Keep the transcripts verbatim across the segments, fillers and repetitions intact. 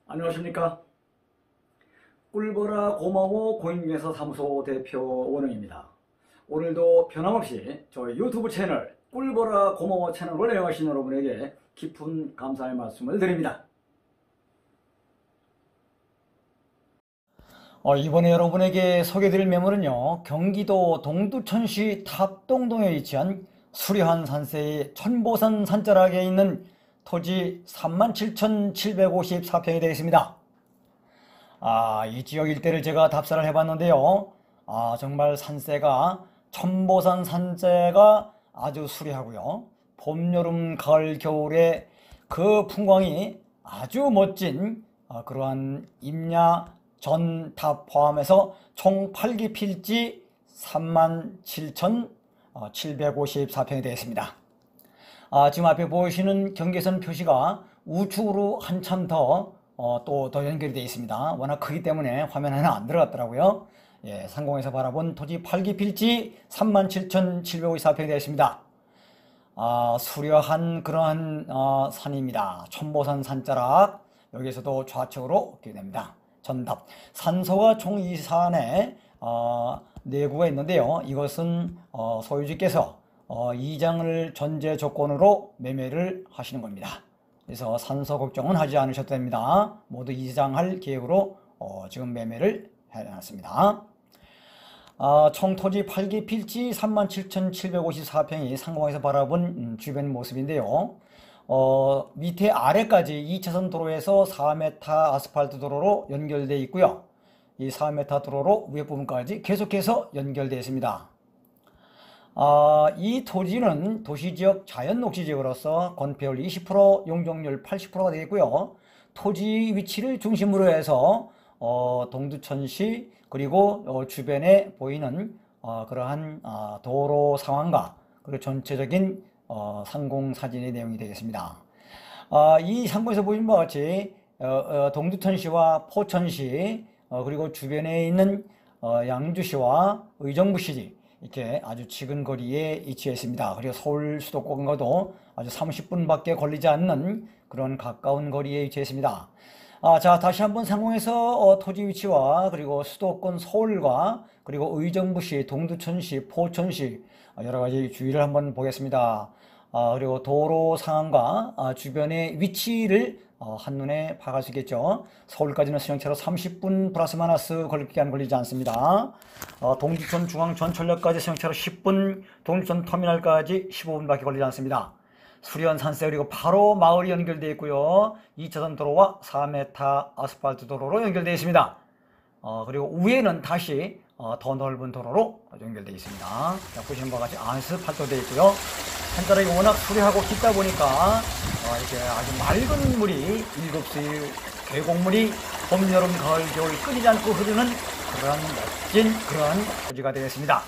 안녕하십니까. 꿀보라 고마워 공인중개사 사무소 대표 원흥입니다. 오늘도 변함없이 저희 유튜브 채널 꿀보라 고마워 채널을 애용하신 여러분에게 깊은 감사의 말씀을 드립니다. 어, 이번에 여러분에게 소개드릴 매물은요, 경기도 동두천시 탑동동에 위치한 수려한 산세의 천보산 산자락에 있는 토지 삼만 칠천칠백오십사 평이 되겠습니다. 아, 이 지역 일대를 제가 답사를 해봤는데요. 아, 정말 산세가 천보산 산재가 아주 수려하고요. 봄, 여름, 가을, 겨울에 그 풍광이 아주 멋진 아, 그러한 임야 전탑 포함해서 총 팔 기 필지 삼만 칠천칠백오십사 평이 되겠습니다. 아, 지금 앞에 보이시는 경계선 표시가 우측으로 한참 더 어, 또 더 연결이 되어 있습니다. 워낙 크기 때문에 화면 하나 안 들어갔더라고요. 예, 상공에서 바라본 토지 팔 기 필지 삼만 칠천칠백오십사 평이 되어 있습니다. 아, 수려한 그러한 어, 산입니다. 천보산 산자락, 여기서도 좌측으로 이렇게 됩니다. 전답. 산소가 총 이 산에 어, 네 구가 있는데요. 이것은 어, 소유주께서 어, 이장을 전제 조건으로 매매를 하시는 겁니다. 그래서 산소 걱정은 하지 않으셔도 됩니다. 모두 이장할 계획으로 어, 지금 매매를 해놨습니다. 어, 총 토지 팔 기 필지 삼만 칠천칠백오십사 평이 상공에서 바라본 음, 주변 모습인데요. 어, 밑에 아래까지 이 차선 도로에서 사 미터 아스팔트 도로로 연결되어 있고요. 이 사 미터 도로로 위에 부분까지 계속해서 연결되어 있습니다. 아, 이 토지는 도시지역 자연녹지지역으로서 건폐율 이십 퍼센트, 용적률 팔십 퍼센트가 되겠고요. 토지 위치를 중심으로 해서 어, 동두천시 그리고 어, 주변에 보이는 어, 그러한 어, 도로 상황과 그리고 전체적인 어, 상공 사진의 내용이 되겠습니다. 어, 이 상공에서 보시는 바와 같이 어, 어, 동두천시와 포천시 어, 그리고 주변에 있는 어, 양주시와 의정부시 이렇게 아주 지근 거리에 위치해 있습니다. 그리고 서울 수도권과도 아주 삼십 분밖에 걸리지 않는 그런 가까운 거리에 위치해 있습니다. 아, 자, 다시 한번 상공에서 어, 토지 위치와 그리고 수도권 서울과 그리고 의정부시, 동두천시, 포천시 어, 여러 가지 주의를 한번 보겠습니다. 아, 그리고 도로 상황과 아, 주변의 위치를 어, 한눈에 파악할 수 있겠죠. 서울까지는 승용차로 삼십 분 플러스 마이너스 걸릴 기간 걸리지 않습니다. 어, 동두천 중앙 전철역까지 승용차로 십 분, 동두천 터미널까지 십오 분밖에 걸리지 않습니다. 수려한 산세 그리고 바로 마을이 연결되어 있고요. 이 차선 도로와 사 미터 아스팔트 도로로 연결되어 있습니다. 어, 그리고 위에는 다시 어, 더 넓은 도로로 연결되어 있습니다. 자, 보시는 바와 같이 아스팔트로 되어 있고요. 산자락이 워낙 수려하고 깊다 보니까 어, 이렇게 아주 맑은 물이 일곱 수의 계곡물이 봄, 여름, 가을, 겨울 끊이지 않고 흐르는 그런 멋진 그런 토지가 되겠습니다.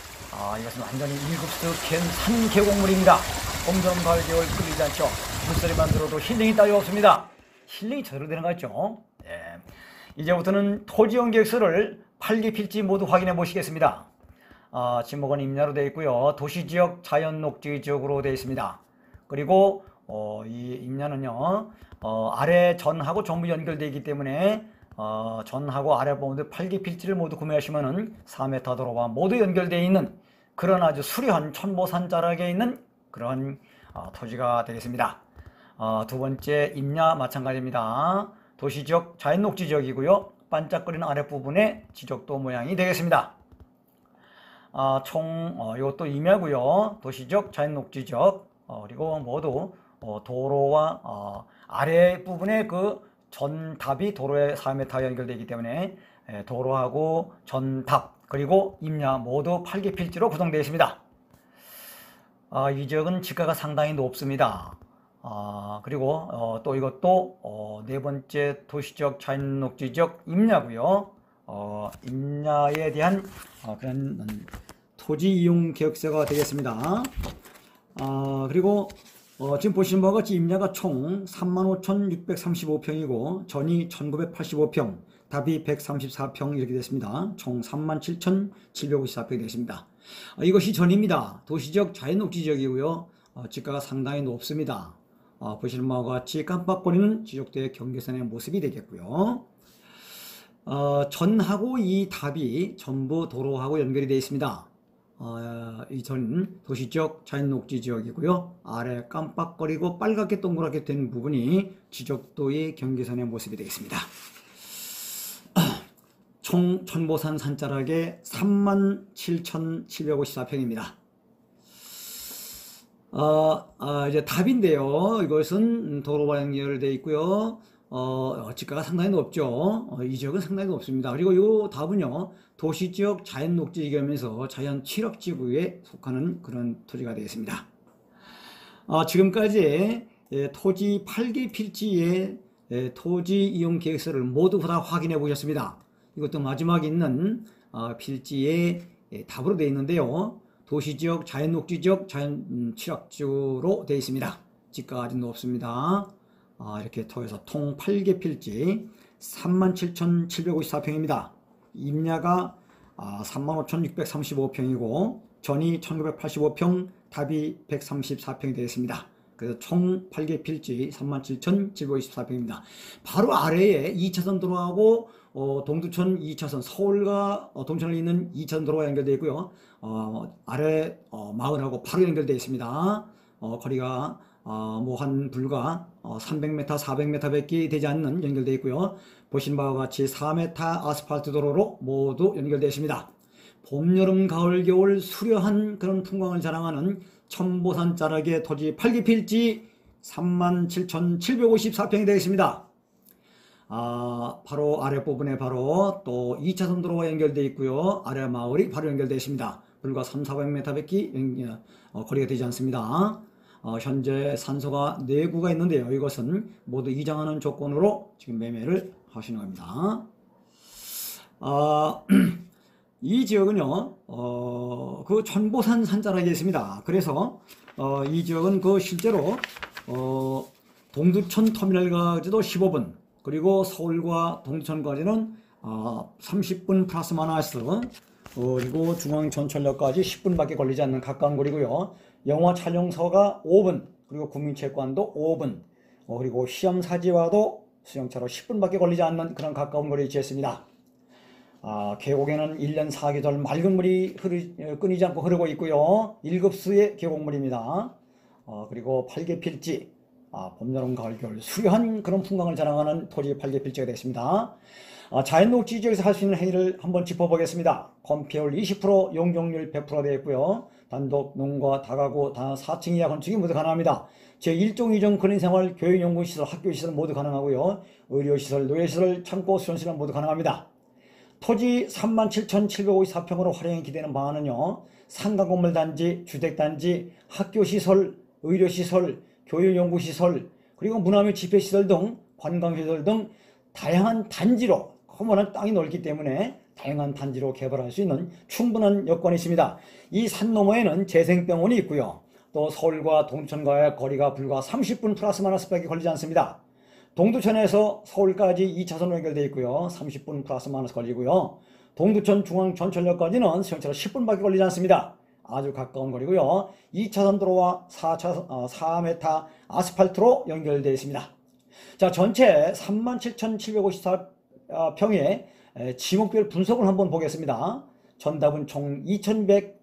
아, 이것은 완전히 일곱 수 산 계곡물입니다. 봄, 여름, 가을, 겨울 끊이지 않죠. 물소리만 들어도 힐링이 따위 없습니다. 힐링이 제대로 되는 것 같죠. 예. 이제부터는 토지용 계획서를 팔 기 필지 모두 확인해 보시겠습니다. 아, 지목은 임야로 되어 있고요. 도시지역 자연녹지 지역으로 되어 있습니다. 그리고 어, 이 임야는요 어, 아래 전하고 전부 연결되어 있기 때문에 어, 전하고 아래 부분들 팔 기 필지를 모두 구매하시면은 사 미터 도로와 모두 연결되어 있는 그런 아주 수려한 천보산 자락에 있는 그런 어, 토지가 되겠습니다. 어, 두 번째 임야 마찬가지입니다. 도시지역 자연녹지 지역이고요. 반짝거리는 아랫부분에 지적도 모양이 되겠습니다. 아, 총 어, 이것도 임야고요. 도시적 자연녹지 지역 어, 그리고 모두 어, 도로와 어, 아래 부분에 그 전탑이 도로에 사 미터 연결되기 때문에 에, 도로하고 전탑 그리고 임야 모두 팔 기 필지로 구성되어 있습니다. 아, 이 지역은 지가가 상당히 높습니다. 아, 그리고 어, 또 이것도 어, 네 번째 도시적 자연녹지 지역 임야고요. 어, 임야에 대한 어, 그런 토지 이용 계획서가 되겠습니다. 어, 그리고 어, 지금 보시는 바와 같이 임야가 총 삼만 오천육백삼십오 평이고 전이 천구백팔십오 평, 답이 백삼십사 평 이렇게 됐습니다. 총 삼만 칠천칠백오십사 평이 되겠습니다. 어, 이것이 전입니다. 도시적 자연녹지 지역이고요. 어, 지가가 상당히 높습니다. 어, 보시는 바와 같이 깜빡거리는 지적도의 경계선의 모습이 되겠고요. 어, 전하고 이 답이 전부 도로하고 연결이 되어 있습니다. 어, 이 전 도시지역 자연녹지 지역이고요. 아래 깜빡거리고 빨갛게 동그랗게 된 부분이 지적도의 경계선의 모습이 되겠습니다. 총 천보산 산자락의 삼만 칠천칠백오십사 평입니다. 어, 어, 이제 답인데요. 이것은 도로와 연결되어 있고요. 어, 지가가 상당히 높죠. 어, 이 지역은 상당히 높습니다. 그리고 이 답은요, 도시지역 자연녹지이면서 자연 칠흑지구에 속하는 그런 토지가 되겠습니다. 어, 지금까지 예, 토지 팔 개 필지의 예, 토지 이용 계획서를 모두 다 확인해 보셨습니다. 이것도 마지막에 있는 어, 필지의 예, 답으로 되어 있는데요. 도시지역, 자연녹지지역, 자연 칠흑지구로 되어 있습니다. 지가가 아주 높습니다. 아, 이렇게 통해서 통 팔 개 필지 삼만 칠천칠백오십사 평입니다. 임야가 아, 삼만 오천육백삼십오 평이고 전이 천구백팔십오 평, 답이 백삼십사 평이 되겠습니다. 그래서 총 팔 개 필지 삼만 칠천칠백오십사 평입니다. 바로 아래에 이 차선 도로하고 어, 동두천 이 차선 서울과 어, 동천에 있는 이 차선 도로가 연결되어 있고요. 어, 아래 어, 마을하고 바로 연결되어 있습니다. 어, 거리가 어, 뭐 한 불과 어, 삼백 미터, 사백 미터 밖에 되지 않는 연결되어 있고요. 보신 바와 같이 사 미터 아스팔트 도로로 모두 연결되어 있습니다. 봄, 여름, 가을, 겨울 수려한 그런 풍광을 자랑하는 천보산 자락의 토지 팔 개 필지 삼만 칠천칠백오십사 평이 되겠습니다. 아, 바로 아래 부분에 바로 또 이 차선 도로가 연결되어 있고요. 아래 마을이 바로 연결되어 있습니다. 불과 삼, 사백 미터 밖에 어, 거리가 되지 않습니다. 어, 현재 산소가 네 구가 있는데요. 이것은 모두 이장하는 조건으로 지금 매매를 하시는 겁니다. 아, 이 지역은요, 어, 그 천보산 산자락이 있습니다. 그래서 어, 이 지역은 그 실제로 어, 동두천 터미널까지도 십오 분, 그리고 서울과 동두천까지는 어, 삼십 분 플러스 마이너스, 어, 그리고 중앙전철역까지 십 분밖에 걸리지 않는 가까운 거리고요. 영화 촬영서가 오 분, 그리고 국민체육관도 오 분, 어, 그리고 시험사지와도 수영차로 십 분밖에 걸리지 않는 그런 가까운 거리에 위치했습니다. 아, 계곡에는 일 년 사 계절 맑은 물이 흐르, 끊이지 않고 흐르고 있고요. 일 급수의 계곡물입니다. 어, 그리고 팔 개 필지, 아, 봄, 여름, 가을, 겨울 수려한 그런 풍광을 자랑하는 토지 팔 개 필지가 되겠습니다. 아, 자연녹지 지역에서 할 수 있는 행위를 한번 짚어보겠습니다. 건폐율 이십 퍼센트, 용적률 백 퍼센트 되어 있고요. 단독, 농가, 다가구, 다 사 층 이하 건축이 모두 가능합니다. 제일 종, 이 종 근린생활, 교육연구시설, 학교시설 모두 가능하고요. 의료시설, 노예시설, 창고, 수련시설 모두 가능합니다. 토지 삼만 칠천칠백오십사 평으로 활용이 기대는 방안은요, 상가건물 단지, 주택단지, 학교시설, 의료시설, 교육연구시설, 그리고 문화 및 집회시설 등 관광시설 등 다양한 단지로, 허물한 땅이 넓기 때문에 다양한 단지로 개발할 수 있는 충분한 여건이 있습니다. 이 산 너머에는 재생병원이 있고요. 또 서울과 동천과의 거리가 불과 삼십 분 플러스 마이너스밖에 걸리지 않습니다. 동두천에서 서울까지 이 차선으로 연결되어 있고요. 삼십 분 플러스 마이너스 걸리고요. 동두천 중앙전철역까지는 수영차로 십 분밖에 걸리지 않습니다. 아주 가까운 거리고요. 이 차선 도로와 사 차선, 어, 사 미터 아스팔트로 연결되어 있습니다. 자, 전체 삼만 칠천칠백오십사 평의 지목별 분석을 한번 보겠습니다. 전답은 총 이천백,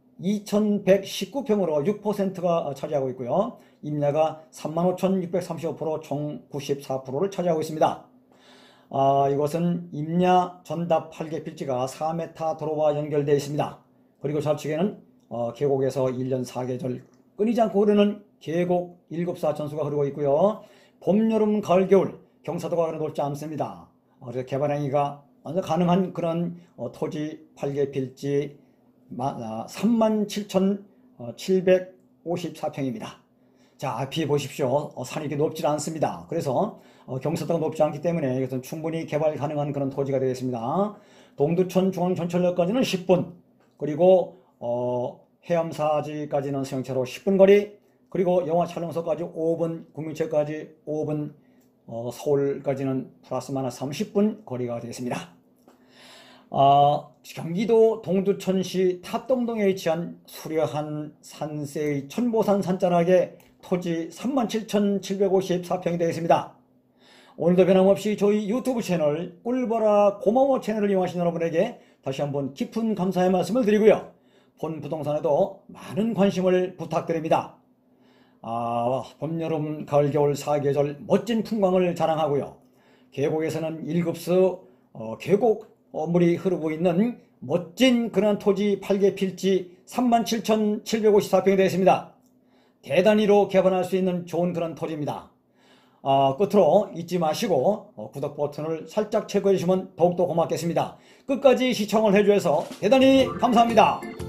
이천백십구 평으로 육 퍼센트가 차지하고 있고요. 임야가 삼만 오천육백삼십오 평, 총 구십사 퍼센트를 차지하고 있습니다. 아, 이것은 임야 전답 팔 개 필지가 사 미터 도로와 연결되어 있습니다. 그리고 좌측에는 어, 계곡에서 일 년 사 계절 끊이지 않고 흐르는 계곡 일 급사 전수가 흐르고 있고요. 봄, 여름, 가을, 겨울 경사도가 그리 높지 않습니다. 어, 그래서 개발 행위가 가능한 그런 어, 토지 팔 개 필지 삼만 칠천칠백오십사 평입니다. 자, 앞에 보십시오. 어, 산이 이렇게 높지 않습니다. 그래서 어, 경사도가 높지 않기 때문에 이것은 충분히 개발 가능한 그런 토지가 되겠습니다. 동두천 중앙전철역까지는 십 분, 그리고 어, 해암사지까지는 수영차로 십 분 거리, 그리고 영화 촬영소까지 오 분, 국민체육까지 오 분, 어, 서울까지는 플러스 마이너스 삼십 분 거리가 되겠습니다. 어, 경기도 동두천시 탑동동에 위치한 수려한 산세의 천보산 산자락의 토지 삼만 칠천칠백오십사 평이 되겠습니다. 오늘도 변함없이 저희 유튜브 채널 꿀보라 고마워 채널을 이용하신 여러분에게 다시 한번 깊은 감사의 말씀을 드리고요. 본 부동산에도 많은 관심을 부탁드립니다. 아, 봄, 여름, 가을, 겨울 사계절 멋진 풍광을 자랑하고요. 계곡에서는 일급수 어, 계곡 어, 물이 흐르고 있는 멋진 그런 토지 팔 개 필지 삼만 칠천칠백오십사 평이 되겠습니다. 대단위로 개발할 수 있는 좋은 그런 토지입니다. 아, 끝으로 잊지 마시고 어, 구독 버튼을 살짝 체크해 주시면 더욱더 고맙겠습니다. 끝까지 시청을 해주셔서 대단히 감사합니다.